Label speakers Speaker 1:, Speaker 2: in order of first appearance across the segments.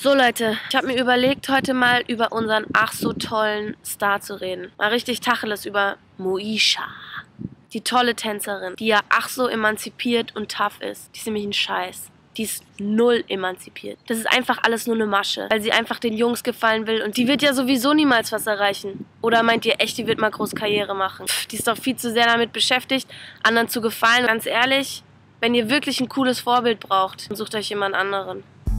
Speaker 1: So Leute, ich habe mir überlegt, heute mal über unseren ach so tollen Star zu reden. Mal richtig Tacheles über Moesha. Die tolle Tänzerin, die ja ach so emanzipiert und tough ist. Die ist nämlich ein Scheiß. Die ist null emanzipiert. Das ist einfach alles nur eine Masche, weil sie einfach den Jungs gefallen will. Und die wird ja sowieso niemals was erreichen. Oder meint ihr echt, die wird mal groß Karriere machen? Pff, die ist doch viel zu sehr damit beschäftigt, anderen zu gefallen. Ganz ehrlich, wenn ihr wirklich ein cooles Vorbild braucht, dann sucht euch jemand anderen.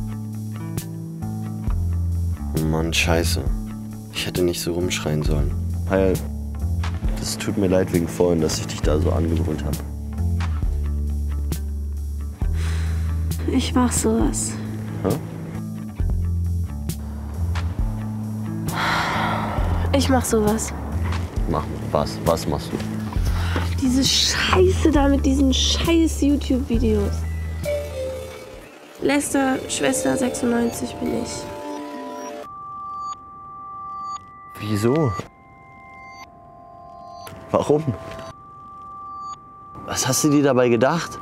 Speaker 2: Oh Mann, scheiße. Ich hätte nicht so rumschreien sollen. Heil, das tut mir leid wegen vorhin, dass ich dich da so angebrüllt habe.
Speaker 1: Ich mach sowas.
Speaker 2: Hä?
Speaker 1: Ich mach sowas.
Speaker 2: Mach was? Was machst du?
Speaker 1: Diese Scheiße da mit diesen scheiß YouTube-Videos. Lester, Schwester 96 bin ich.
Speaker 2: Wieso? Warum? Was hast du dir dabei gedacht?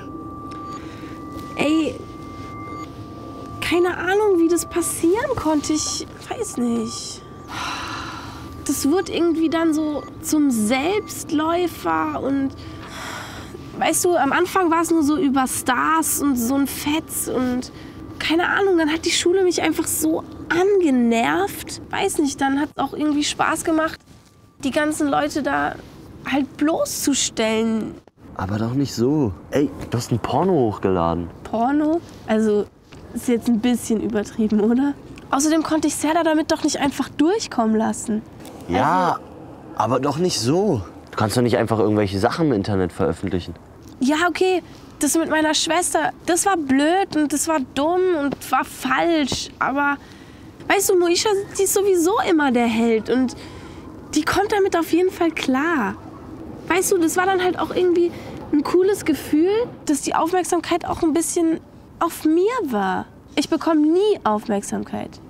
Speaker 1: Ey, keine Ahnung, wie das passieren konnte. Ich weiß nicht. Das wurde irgendwie dann so zum Selbstläufer und weißt du, am Anfang war es nur so über Stars und so ein Fetz und keine Ahnung, dann hat die Schule mich einfach so angenervt. Weiß nicht, dann hat es auch irgendwie Spaß gemacht, die ganzen Leute da halt bloßzustellen.
Speaker 2: Aber doch nicht so. Ey, du hast ein Porno hochgeladen.
Speaker 1: Porno? Also, ist jetzt ein bisschen übertrieben, oder? Außerdem konnte ich Serda damit doch nicht einfach durchkommen lassen.
Speaker 2: Ja, aber doch nicht so. Du kannst doch nicht einfach irgendwelche Sachen im Internet veröffentlichen.
Speaker 1: Ja, okay, das mit meiner Schwester, das war blöd und das war dumm und war falsch. Aber, weißt du, Moesha, die ist sowieso immer der Held und die kommt damit auf jeden Fall klar. Weißt du, das war dann halt auch irgendwie ein cooles Gefühl, dass die Aufmerksamkeit auch ein bisschen auf mir war. Ich bekomme nie Aufmerksamkeit.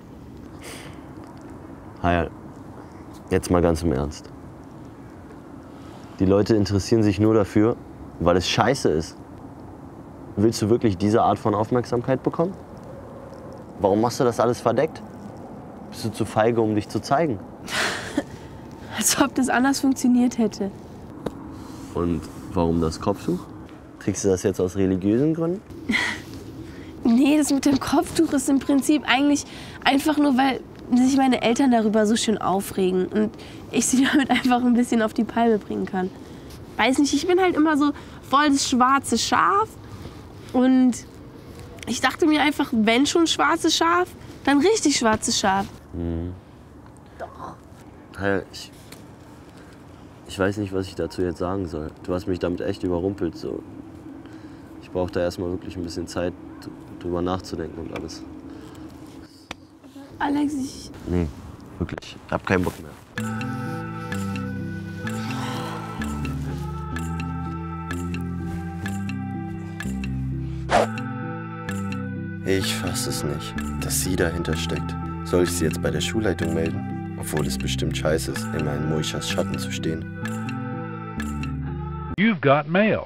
Speaker 2: Heil, jetzt mal ganz im Ernst. Die Leute interessieren sich nur dafür, weil es scheiße ist. Willst du wirklich diese Art von Aufmerksamkeit bekommen? Warum machst du das alles verdeckt? Bist du zu feige, um dich zu zeigen?
Speaker 1: Als ob das anders funktioniert hätte.
Speaker 2: Und warum das Kopftuch? Trägst du das jetzt aus religiösen Gründen?
Speaker 1: Nee, das mit dem Kopftuch ist im Prinzip eigentlich einfach nur, weil sich meine Eltern darüber so schön aufregen und ich sie damit einfach ein bisschen auf die Palme bringen kann. Weiß nicht, ich bin halt immer so voll das schwarze Schaf und ich dachte mir einfach, wenn schon schwarzes Schaf, dann richtig schwarzes Schaf.
Speaker 2: Mhm. Heil, ich weiß nicht, was ich dazu jetzt sagen soll. Du hast mich damit echt überrumpelt. So. Ich brauche da erstmal wirklich ein bisschen Zeit, drüber nachzudenken und alles.
Speaker 1: Alex,
Speaker 2: Nee, wirklich. Ich hab keinen Bock mehr. Ich fass es nicht, dass sie dahinter steckt. Soll ich sie jetzt bei der Schulleitung melden? Obwohl es bestimmt scheiße ist, immer in Moeshas Schatten zu stehen.
Speaker 3: You've got mail.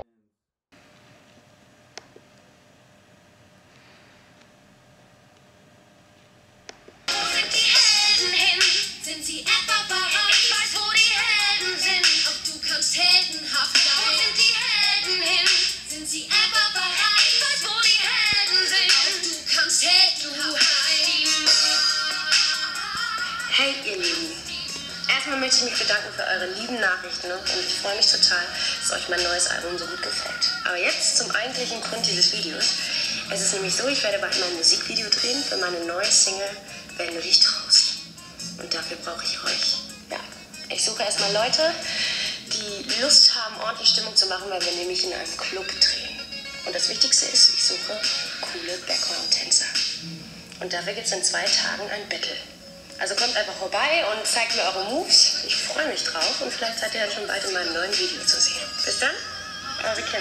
Speaker 4: Hey ihr Lieben, erstmal möchte ich mich bedanken für eure lieben Nachrichten und ich freue mich total, dass euch mein neues Album so gut gefällt. Aber jetzt zum eigentlichen Grund dieses Videos. Es ist nämlich so, ich werde bald mein Musikvideo drehen für meine neue Single Wenn du dich traust. Und dafür brauche ich euch. Ja, ich suche erstmal Leute, die Lust haben, ordentlich Stimmung zu machen, weil wir nämlich in einem Club drehen. Und das Wichtigste ist, ich suche coole Background-Tänzer. Und dafür gibt es in 2 Tagen ein Battle. Also kommt einfach vorbei und zeigt mir eure Moves. Ich freue mich drauf und vielleicht seid ihr dann schon bald in meinem neuen Video zu sehen. Bis dann, eure Kim.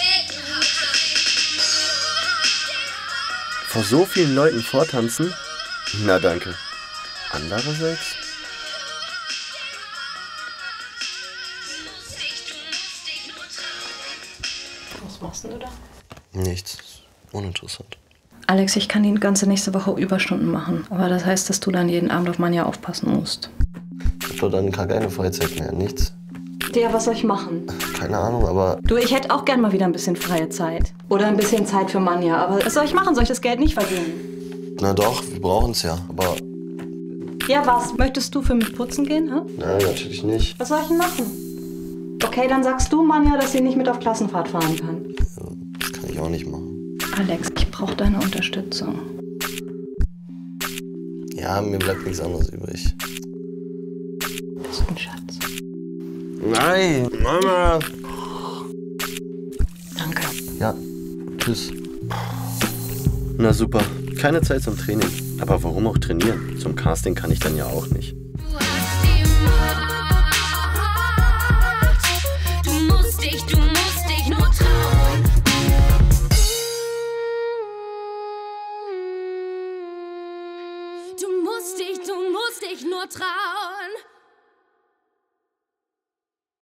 Speaker 2: Vor so vielen Leuten vortanzen? Na danke. Andererseits?
Speaker 5: Was machst du da?
Speaker 2: Nichts. Uninteressant.
Speaker 3: Alex, ich kann die ganze nächste Woche Überstunden machen. Aber das heißt, dass du dann jeden Abend auf Manja aufpassen musst.
Speaker 2: Ich hab doch dann gar keine Freizeit mehr, nichts.
Speaker 3: Ja, was soll ich machen?
Speaker 2: Keine Ahnung, aber...
Speaker 3: Du, ich hätte auch gern mal wieder ein bisschen freie Zeit. Oder ein bisschen Zeit für Manja. Aber was soll ich machen? Soll ich das Geld nicht verdienen?
Speaker 2: Na doch, wir brauchen's ja, aber...
Speaker 3: Ja, was? Möchtest du für mich putzen gehen, hä?
Speaker 2: Nein, natürlich nicht.
Speaker 3: Was soll ich denn machen? Okay, dann sagst du Manja, dass sie nicht mit auf Klassenfahrt fahren kann.
Speaker 2: Ja, das kann ich auch nicht machen.
Speaker 3: Alex, ich brauche deine Unterstützung.
Speaker 2: Ja, mir bleibt nichts anderes übrig.
Speaker 3: Du bist ein Schatz.
Speaker 2: Nein, Mama!
Speaker 3: Danke.
Speaker 2: Ja, tschüss. Na super, keine Zeit zum Training. Aber warum auch trainieren? Zum Casting kann ich dann ja auch nicht.
Speaker 5: Du musst dich nur trauen. Du musst dich nur trauen.